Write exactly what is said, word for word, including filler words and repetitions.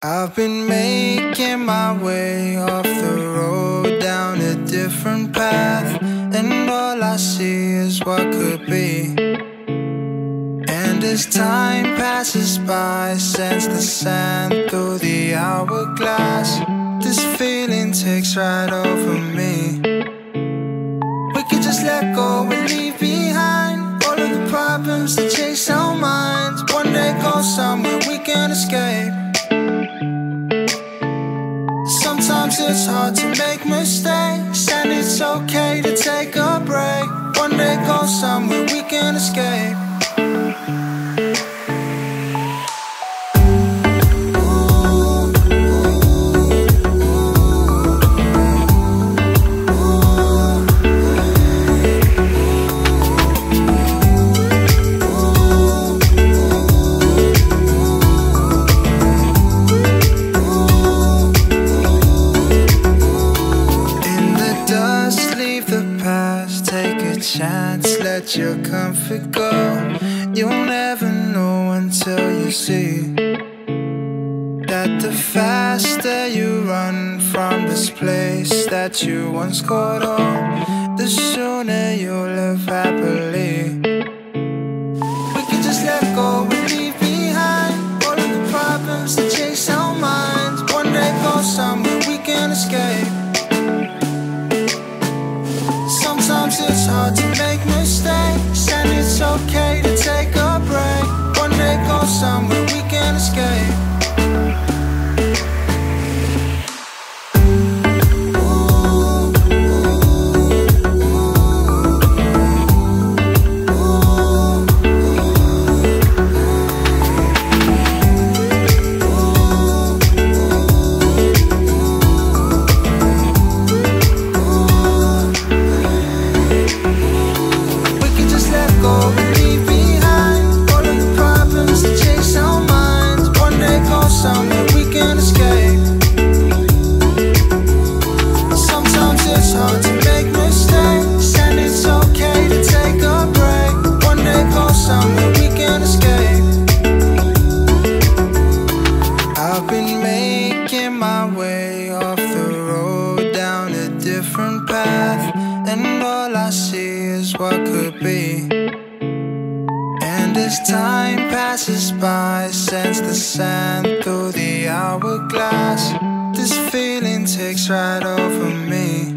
I've been making my way off the road down a different path, and all I see is what could be. And as time passes by, I sense the sand through the hourglass. This feeling takes right over me. We could just let go and leave behind all of the problems that chase our minds. One day go somewhere we can escape. Sometimes it's hard to make mistakes, and it's okay to take a break. One day go somewhere we can escape. Chance, let your comfort go. You'll never know until you see that the faster you run from this place that you once called home, the sooner you'll live happily. We can just let go and leave behind all of the problems that chase our minds. One day go somewhere we can escape. Sometimes it's hard to make mistakes, and it's okay to take a break. One day go somewhere we can escape. I've been making my way off the road down a different path, and all I see is what could be. And as time passes by, I sense the sand through the hourglass. This feeling takes right over me.